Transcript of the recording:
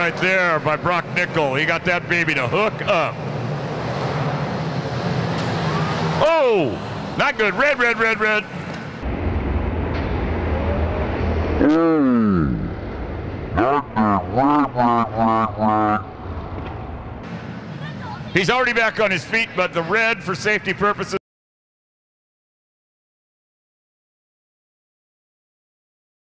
right there by Brock Nickel. He got that baby to hook up. Oh, not good. Red, red, red, red. He's already back on his feet, but the red for safety purposes.